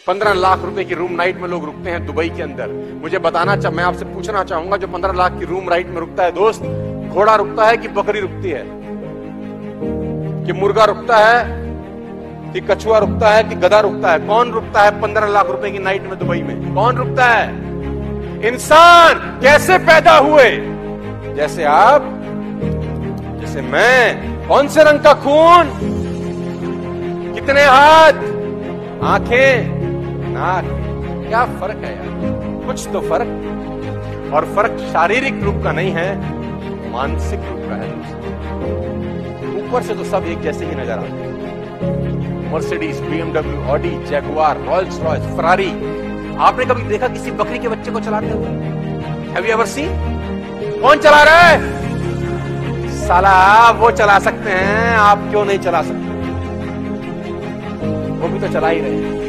15 लाख रुपए की room night में लोग रुकते हैं दुबई के अंदर। मुझे मैं आपसे पूछना चाहूंगा, जो 15 लाख की रूम नाइट में रुकता है दोस्त, घोड़ा रुकता है कि बकरी रुकती है, कि मुर्गा रुकता है, कि कछुआ रुकता है, कि गधा रुकता है? कौन रुकता है 15 लाख रुपए की नाइट में दुबई में? कौन रुकता है? इंसान कैसे पैदा हुए? जैसे आप, जैसे मैं। कौन से रंग का खून, कितने हाथ, आंखें, नाक, क्या फर्क है यार? कुछ तो फर्क। और फर्क शारीरिक रूप का नहीं है, मानसिक रूप का है। ऊपर से तो सब एक जैसे ही नजर आते हैं। Mercedes, BMW, Audi, Jaguar, Rolls Royce, Ferrari. आपने कभी देखा किसी बकरी के बच्चे को चलाते हुए? Have you ever seen? कौन चला रहा है? साला वो चला सकते हैं, आप क्यों नहीं चला सकते? वो भी तो चला ही रहे हैं।